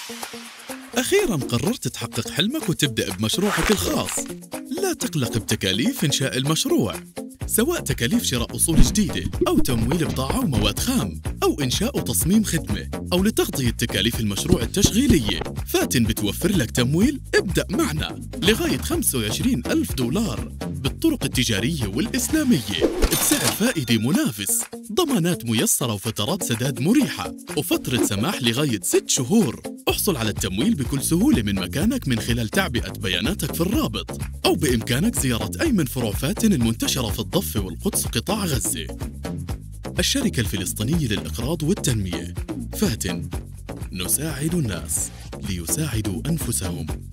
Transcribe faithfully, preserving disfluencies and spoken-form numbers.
أخيراً قررت تحقق حلمك وتبدأ بمشروعك الخاص. لا تقلق بتكاليف إنشاء المشروع، سواء تكاليف شراء أصول جديدة أو تمويل بضاعة ومواد خام أو إنشاء وتصميم خدمة أو لتغطية تكاليف المشروع التشغيلية. فاتن بتوفر لك تمويل ابدأ معنا لغاية خمسة وعشرين ألف دولار بالطرق التجارية والإسلامية بسعر فائدة منافس، ضمانات ميسرة وفترات سداد مريحة وفترة سماح لغاية ست شهور. احصل على التمويل بكل سهولة من مكانك من خلال تعبئة بياناتك في الرابط، أو بإمكانك زيارة أي من فروع فاتن المنتشرة في الضفة والقدس قطاع غزة. الشركة الفلسطينية للإقراض والتنمية. فاتن، نساعد الناس ليساعدوا أنفسهم.